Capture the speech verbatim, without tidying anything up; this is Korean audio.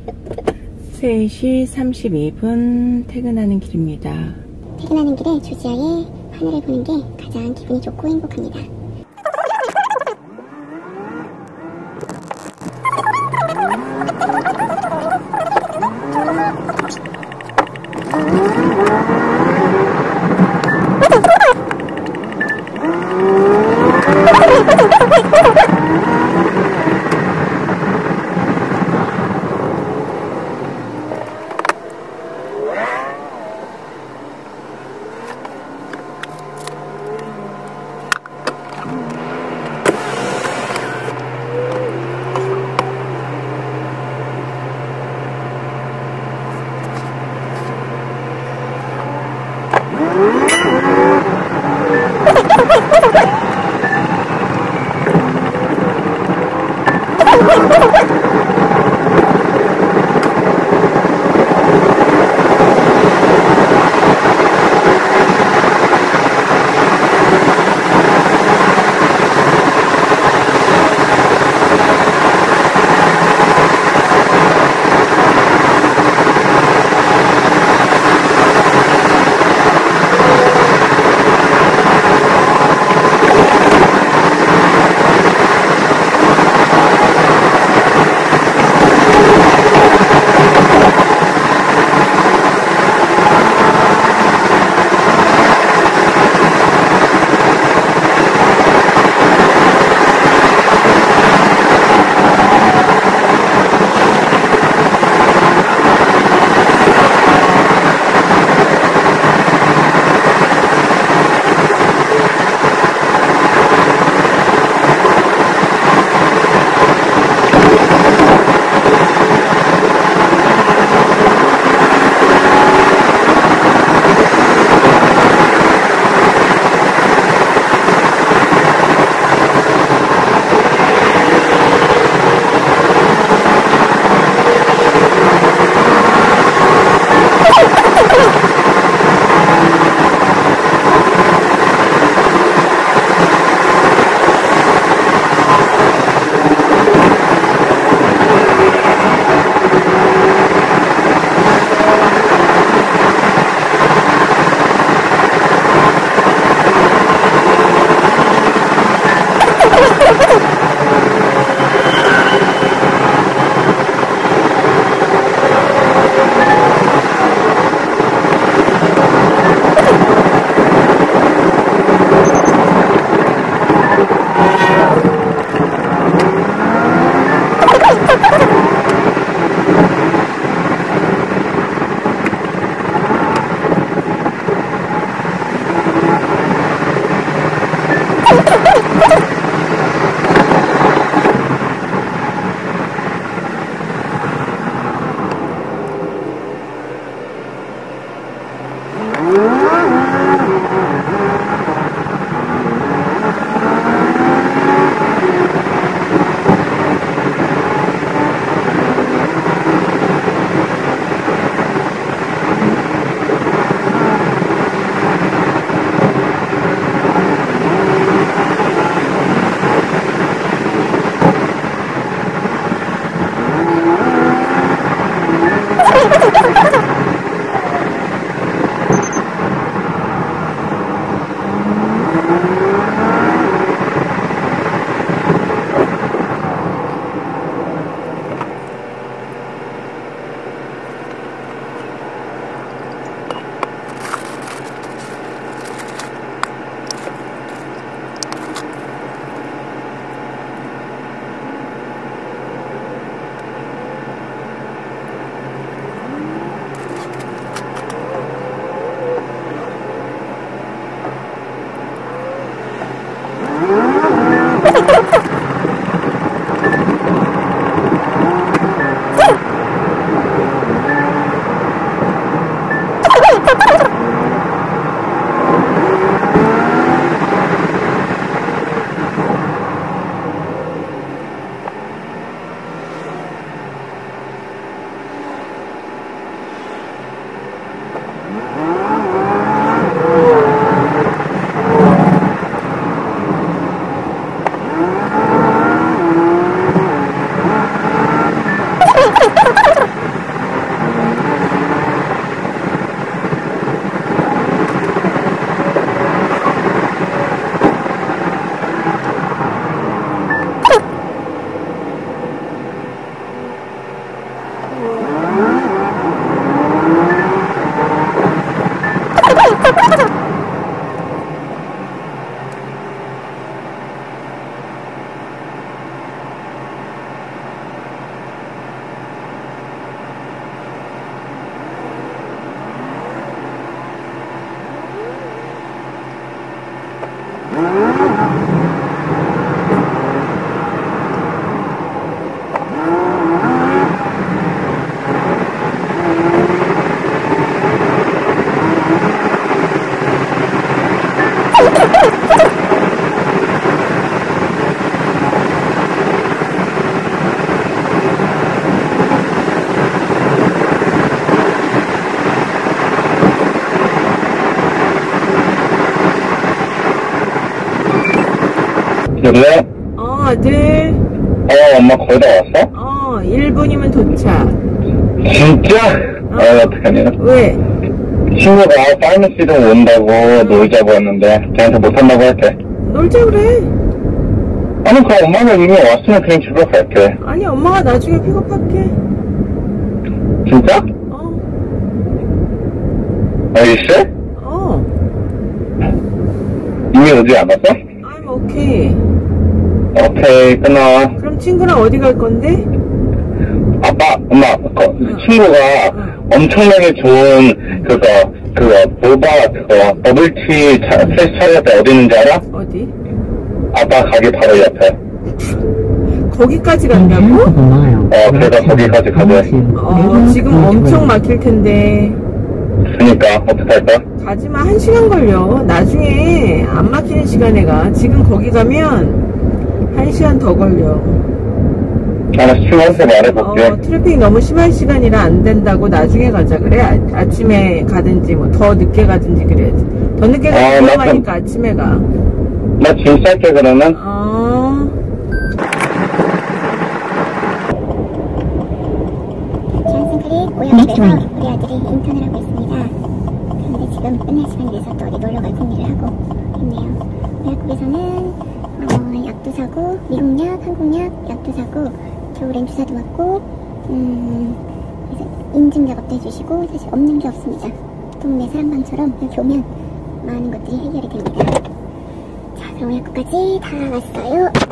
세 시 삼십이 분 퇴근하는 길입니다. 퇴근하는 길에 조지아의 하늘을 보는 게 가장 기분이 좋고 행복합니다. Ha ha ha ha! 여보세요? 어, 아들. 어, 엄마 거의 다 왔어? 어, 일 분이면 도착. 진짜? 어. 아, 어떡하냐. 왜? 친구가 파이머시도 온다고 놀자고 했는데, 걔한테 못한다고 했대. 놀자 그래. 아니, 그럼 엄마가 이미 왔으면 그냥 집으로 갈게. 아니, 엄마가 나중에 픽업할게. 진짜? 어, 알겠어? 어. 이미 오지 않았어? I'm okay. 오케이, 끊어. 그럼 친구랑 어디 갈 건데? 아빠, 엄마, 그 친구가 엄청나게 좋은 그거, 그거, 보바, 그거, 버블티 차, 프레시 차렸대. 어디 있는지 알아? 어디? 아빠 가게 바로 옆에. 거기까지 간다고? 어, 그래서 거기까지 가자. 어, 지금 엄청 막힐 텐데. 그니까, 어떡할까? 가지마, 한 시간 걸려. 나중에 안 막히는 시간에 가. 지금 거기 가면 한 시간 더 걸려. 알았어, 친구한테 말해볼게. 어, 트래픽 너무 심한 시간이라 안 된다고 나중에 가자 그래. 아, 아침에 가든지 뭐 더 늦게 가든지 그래야지. 더 늦게 가면 어, 위험하니까 아침에 가. 나 짐 쌀게, 그러면. 어. 존슨크릭 오염에서 우리 아들이 인턴을 하고 있습니다. 그런데 지금 끝날 시간이 돼서 또 어디 놀러갈 준비를 하고 있네요. 외국에서는 어, 약도 사고, 미국약, 한국약, 약도 사고, 겨울엔 주사도 맞고, 음, 그래서 인증 작업도 해주시고, 사실 없는 게 없습니다. 동네 사람방처럼 여기 오면 많은 것들이 해결이 됩니다. 자, 그럼 여기까지 다 왔어요.